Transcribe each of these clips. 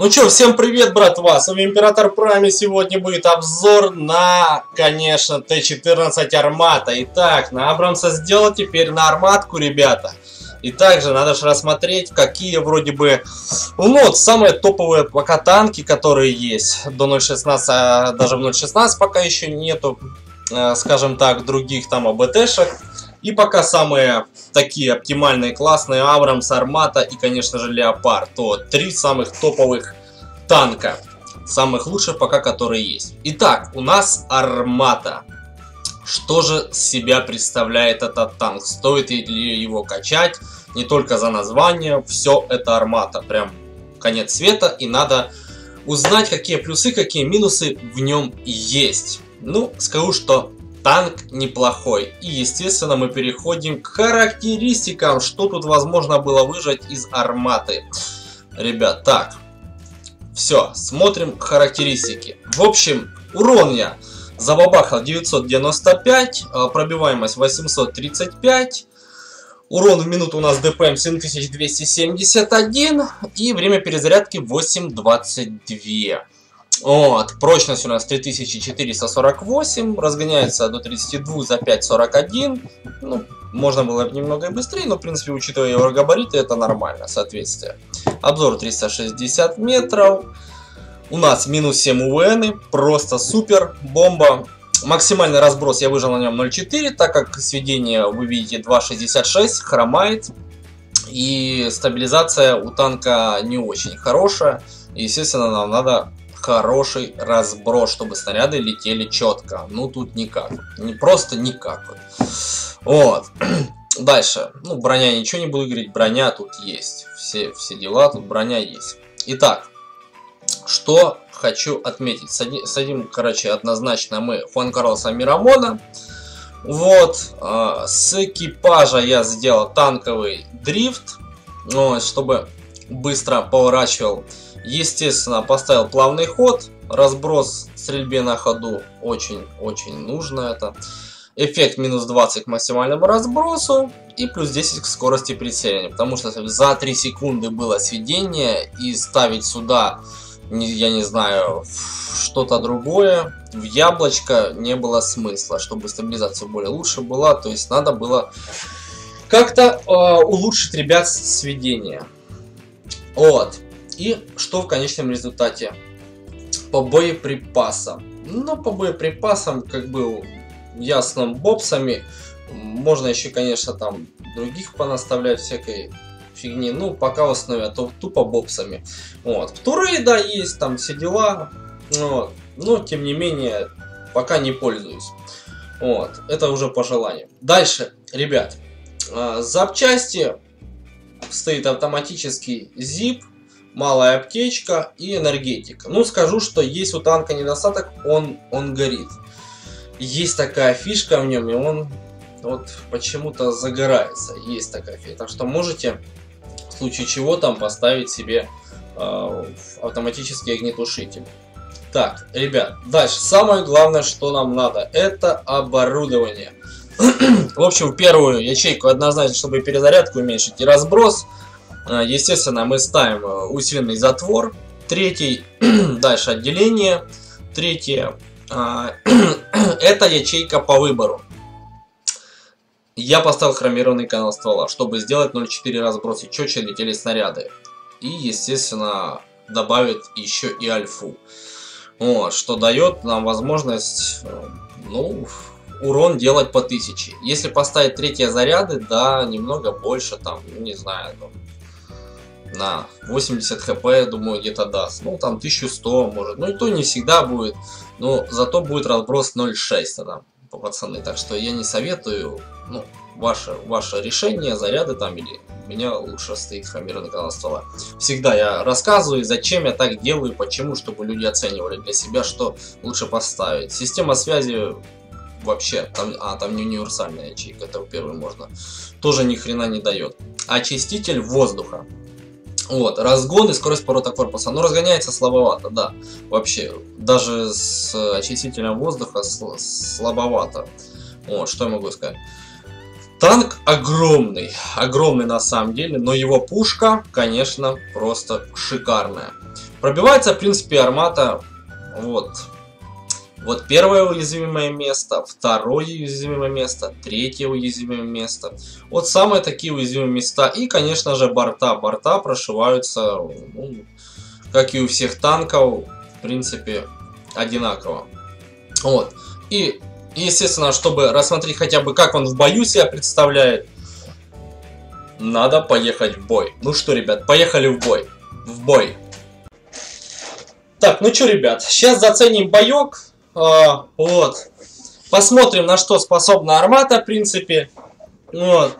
Ну чё, всем привет, братва, с вами Император Прайм, и сегодня будет обзор на, конечно, Т-14 Армата. Итак, на Абрамса сделал, теперь на Арматку, ребята. И также надо же рассмотреть, какие вроде бы, ну вот, самые топовые пока танки, которые есть. До 0.16, даже в 0.16 пока еще нету, скажем так, других там АБТшек. И пока самые такие оптимальные, классные Абрамс, Армата и, конечно же, Леопард. То 3 самых топовых танка. Самых лучших пока, которые есть. Итак, у нас Армата. Что же из себя представляет этот танк? Стоит ли его качать? Не только за название. Все это Армата. Прям конец света. И надо узнать, какие плюсы, какие минусы в нем есть. Ну, скажу, что танк неплохой. И, естественно, мы переходим к характеристикам, что тут возможно было выжать из Арматы. Ребят, так. Все, смотрим характеристики. В общем, урон я забабахал 995, пробиваемость 835. Урон в минуту у нас ДПМ 7271. И время перезарядки 8.22. Вот, прочность у нас 3448, разгоняется до 32 за 5.41. Ну, можно было немного и быстрее, но, в принципе, учитывая его габариты, это нормально, соответствие. Обзор 360 метров. У нас минус 7 УВН, просто супер, бомба. Максимальный разброс я выжил на нем 0.4, так как сведение, вы видите, 2.66, хромает. И стабилизация у танка не очень хорошая. И, естественно, нам надо хороший разброс, чтобы снаряды летели четко. Ну, тут никак. Не просто никак. Вот. Дальше. Ну, броня, ничего не буду говорить. Броня тут есть. Все дела, тут броня есть. Итак, что хочу отметить. Садим, короче, однозначно мы Хуан Карлоса Мирамона. Вот. С экипажа я сделал танковый дрифт. Вот, чтобы быстро поворачивал. Естественно, поставил плавный ход, разброс в стрельбе на ходу очень-очень нужно это. Эффект минус 20 к максимальному разбросу и плюс 10 к скорости прицеливания. Потому что за 3 секунды было сведение, и ставить сюда, я не знаю, что-то другое, в яблочко не было смысла, чтобы стабилизация более лучше была. То есть надо было как-то улучшить, ребят, сведение. Вот. И что в конечном результате? По боеприпасам. Ну, по боеприпасам, как бы, ясно, бобсами. Можно еще, конечно, там других понаставлять всякой фигни. Ну, пока в основе, а то тупо бобсами. Вот. Птуры, да, есть, там все дела. Вот. Но, тем не менее, пока не пользуюсь. Вот. Это уже по желанию. Дальше, ребят. Запчасти. Стоит автоматический ZIP. Малая аптечка и энергетика. Ну, скажу, что есть у танка недостаток, он горит. Есть такая фишка в нем, и он вот почему-то загорается. Есть такая фишка. Так что можете, в случае чего, там поставить себе автоматический огнетушитель. Так, ребят, дальше. Самое главное, что нам надо, это оборудование. В общем, в первую ячейку однозначно, чтобы перезарядку уменьшить и разброс. Естественно, мы ставим усиленный затвор. Третий, дальше отделение. Третье, это ячейка по выбору. Я поставил хромированный канал ствола, чтобы сделать 0.4 разброс и четче летели снаряды. И, естественно, добавит еще и альфу. Вот, что дает нам возможность, ну, урон делать по 1000. Если поставить третьи заряды, да, немного больше, там, не знаю, на 80 хп, думаю, где-то даст. Ну, там 1100 может. Ну, и то не всегда будет. Но зато будет разброс 0.6 тогда, пацаны. Так что я не советую. Ну, ваше решение, заряды там или... У меня лучше стоит хромированный канал ствола. Всегда я рассказываю, зачем я так делаю, почему, чтобы люди оценивали для себя, что лучше поставить. Система связи... Вообще, там не универсальная ячейка, это первый можно. Тоже ни хрена не дает. Очиститель воздуха. Вот, разгон и скорость поворота корпуса. Ну, разгоняется слабовато, да. Вообще, даже с очистителем воздуха слабовато. Вот, что я могу сказать. Танк огромный, огромный на самом деле, но его пушка, конечно, просто шикарная. Пробивается, в принципе, армата вот. Вот первое уязвимое место, второе уязвимое место, третье уязвимое место. Вот самые такие уязвимые места. И, конечно же, борта. Борта прошиваются, ну, как и у всех танков, в принципе, одинаково. Вот. И, естественно, чтобы рассмотреть хотя бы, как он в бою себя представляет, надо поехать в бой. Ну что, ребят, поехали в бой. В бой. Так, ну что, ребят, сейчас заценим боек. Вот. Посмотрим, на что способна армата, в принципе. Вот.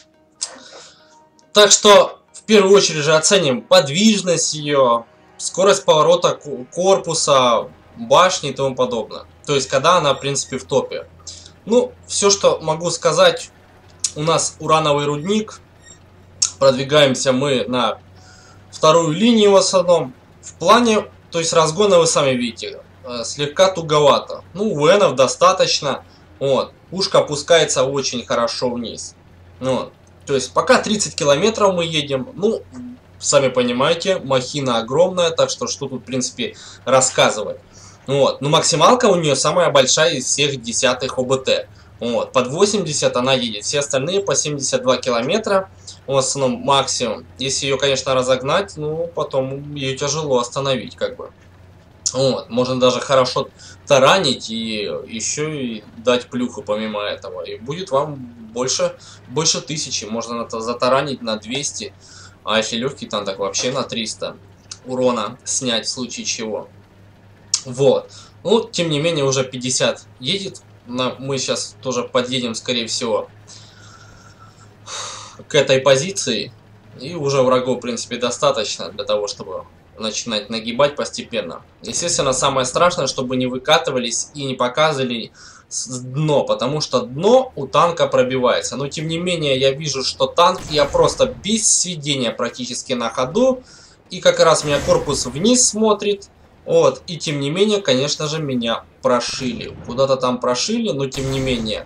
Так что, в первую очередь же оценим подвижность ее, скорость поворота корпуса, башни и тому подобное. То есть, когда она, в принципе, в топе. Ну, все, что могу сказать, у нас урановый рудник. Продвигаемся мы на вторую линию в основном. В плане, то есть, разгона вы сами видите. Слегка туговато. Ну, ВНов достаточно. Вот. Пушка опускается очень хорошо вниз. Вот. То есть, пока 30 километров мы едем. Ну, сами понимаете, махина огромная. Так что тут, в принципе, рассказывать. Вот. Но максималка у нее самая большая из всех десятых ОБТ. Вот. Под 80 она едет. Все остальные по 72 километра. В основном максимум. Если ее, конечно, разогнать, ну, потом ее тяжело остановить, как бы. Вот, можно даже хорошо таранить и еще и дать плюху помимо этого. И будет вам больше 1000. Можно затаранить на 200. А если легкий танк, так вообще на 300 урона снять в случае чего. Вот. Ну, тем не менее, уже 50 едет. Мы сейчас тоже подъедем, скорее всего, к этой позиции. И уже врагов, в принципе, достаточно для того, чтобы начинать нагибать постепенно. Естественно, самое страшное, чтобы не выкатывались и не показывали дно, потому что дно у танка пробивается. Но тем не менее, я вижу, что танк, я просто без сведения практически на ходу, и как раз у меня корпус вниз смотрит. Вот, и тем не менее, конечно же, меня прошили. Куда-то там прошили, но тем не менее.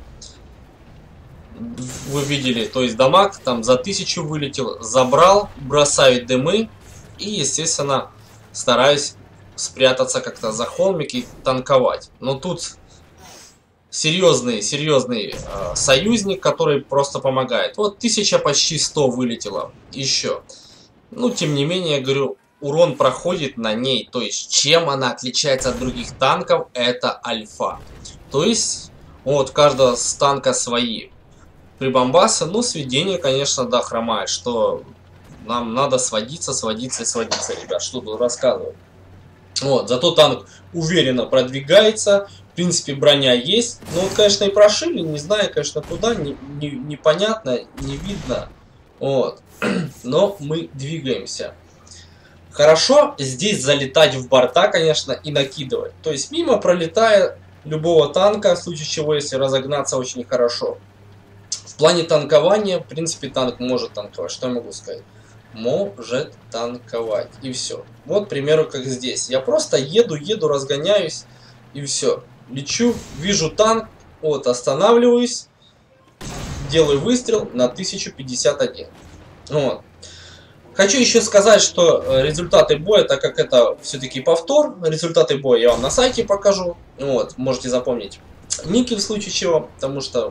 Вы видели, то есть дамаг там за 1000 вылетел, забрал, бросаю дымы. И, естественно, стараюсь спрятаться как-то за холмик и танковать. Но тут серьезный союзник, который просто помогает. Вот 1000 почти 100 вылетело еще. Ну, тем не менее, я говорю, урон проходит на ней. То есть, чем она отличается от других танков, это альфа. То есть, вот, каждого с танка свои прибамбасы. Ну, сведение, конечно, да, хромает, что... Нам надо сводиться, ребят. Что тут рассказывать? Вот, зато танк уверенно продвигается. В принципе, броня есть. Ну, вот, конечно, и прошили. Не знаю, конечно, куда. Непонятно, не видно. Вот. Но мы двигаемся. Хорошо здесь залетать в борта, конечно, и накидывать. То есть, мимо пролетая любого танка, в случае чего, если разогнаться очень хорошо. В плане танкования, в принципе, танк может танковать. Что я могу сказать? Может танковать. И все. Вот, к примеру, как здесь. Я просто еду, разгоняюсь. И все. Лечу, вижу танк. Вот, останавливаюсь. Делаю выстрел на 1051. Вот. Хочу еще сказать, что результаты боя, так как это все-таки повтор, результаты боя я вам на сайте покажу. Вот, можете запомнить ники в случае чего. Потому что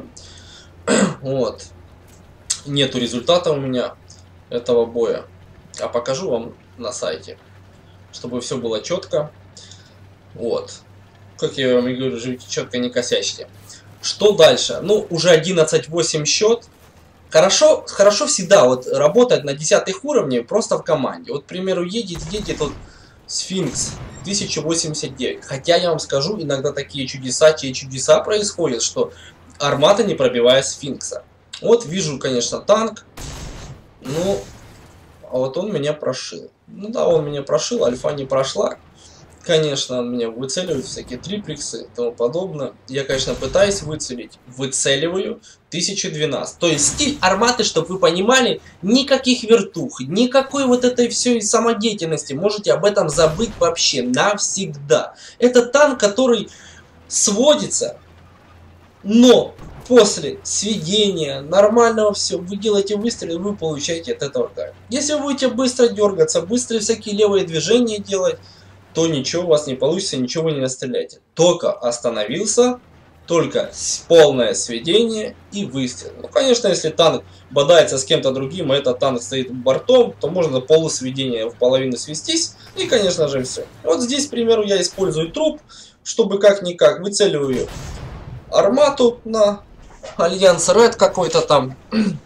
вот нету результата у меня этого боя, а покажу вам на сайте, чтобы все было четко. Вот, как я вам и говорю, живите четко, не косячьте. Что дальше? Ну, уже 11-8 счет. Хорошо всегда вот работать на 10 уровнях просто в команде. Вот, к примеру, едет вот Сфинкс 1089. Хотя я вам скажу, иногда такие чудеса происходят, что армата не пробивает Сфинкса. Вот вижу, конечно, танк. Ну, а вот он меня прошил. Ну да, он меня прошил, альфа не прошла. Конечно, он меня выцеливает, всякие триплексы и тому подобное. Я, конечно, пытаюсь выцелить. Выцеливаю 1012. То есть стиль арматы, чтобы вы понимали, никаких вертух, никакой вот этой всей самодеятельности. Можете об этом забыть вообще навсегда. Это танк, который сводится, но после сведения нормального все, вы делаете выстрел, вы получаете от этого кайф. Если вы будете быстро дергаться, быстро всякие левые движения делать, то ничего у вас не получится, ничего вы не настреляете. Только остановился, только полное сведение и выстрел. Ну, конечно, если танк бодается с кем-то другим, а этот танк стоит бортом, то можно полусведение в половину свестись, и, конечно же, все. Вот здесь, к примеру, я использую труп, чтобы как-никак выцеливаю армату на Альянс Ред какой-то там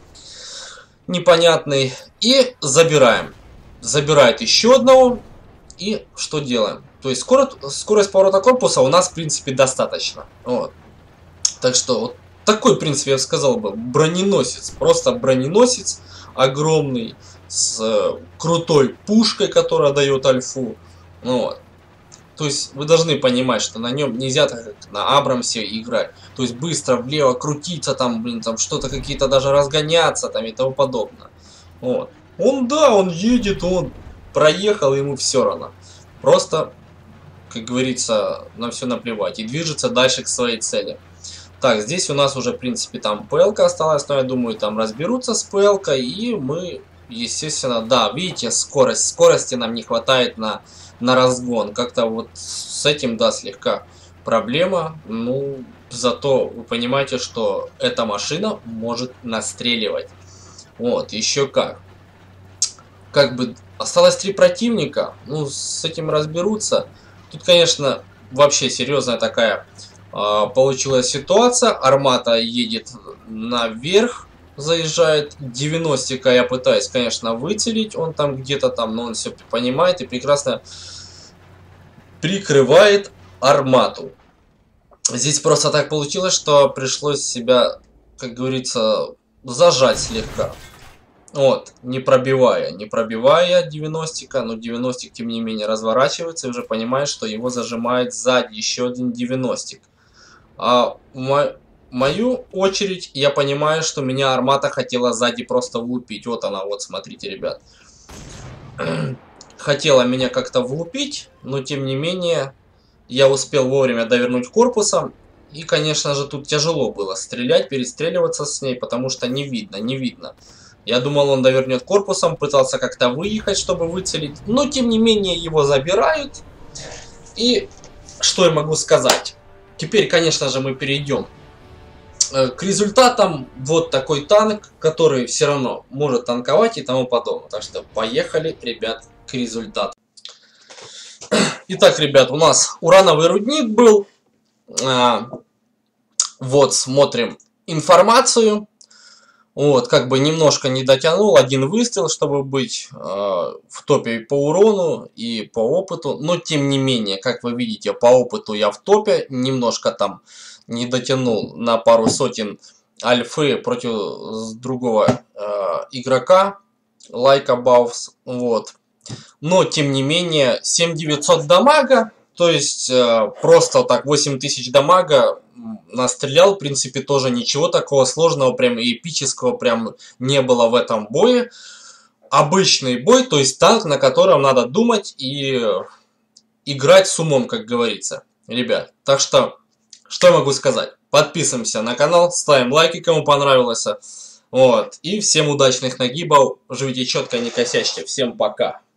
непонятный, и забираем. Забирает еще одного, и что делаем? То есть скорость поворота корпуса у нас, в принципе, достаточно. Вот. Так что, вот такой, в принципе, я бы сказал бы, броненосец. Просто броненосец огромный, с крутой пушкой, которая дает альфу. Вот. То есть, вы должны понимать, что на нем нельзя так, как на Абрамсе играть. То есть, быстро влево крутиться, там, блин, там что-то какие-то даже разгоняться, там, и тому подобное. Вот. Он едет, он проехал, ему все равно. Просто, как говорится, на все наплевать. И движется дальше к своей цели. Так, здесь у нас уже, в принципе, там ПЛ-ка осталась, но я думаю, там разберутся с ПЛ-кой, и мы, естественно, да, видите, скорости нам не хватает на разгон. Как-то вот с этим, да, слегка проблема, ну, зато вы понимаете, что эта машина может настреливать. Вот, еще как. Как бы осталось 3 противника, ну, с этим разберутся. Тут, конечно, вообще серьезная такая получилась ситуация. Армата едет наверх, заезжает. 90-ка я пытаюсь, конечно, выцелить. Он там где-то там, но он все понимает и прекрасно прикрывает армату. Здесь просто так получилось, что пришлось себя, как говорится, зажать слегка. Вот, не пробивая 90-ка, но 90-к, тем не менее, разворачивается и уже понимает, что его зажимает сзади еще один 90-к. А в мою очередь я понимаю, что меня армата хотела сзади просто влупить. Вот она, вот, смотрите, ребят. Хотела меня как-то влупить, но тем не менее я успел вовремя довернуть корпусом. И, конечно же, тут тяжело было стрелять, перестреливаться с ней, потому что не видно. Я думал, он довернет корпусом, пытался как-то выехать, чтобы выцелить. Но, тем не менее, его забирают. И что я могу сказать? Теперь, конечно же, мы перейдем к результатам. Вот такой танк, который все равно может танковать и тому подобное. Так что поехали, ребят, к результату. Итак, ребят, у нас урановый рудник был. Вот, смотрим информацию. Вот, как бы немножко не дотянул, один выстрел, чтобы быть в топе по урону и по опыту. Но, тем не менее, как вы видите, по опыту я в топе. Немножко там не дотянул на пару сотен альфы против другого игрока, Like Above. Вот. Но, тем не менее, 7900 дамага. То есть, просто так 8000 дамага настрелял. В принципе, тоже ничего такого сложного, прям эпического прям не было в этом бое. Обычный бой, то есть танк, на котором надо думать и играть с умом, как говорится, ребят. Так что я могу сказать? Подписываемся на канал, ставим лайки, кому понравилось. Вот. И всем удачных нагибов. Живите четко, не косячьте. Всем пока.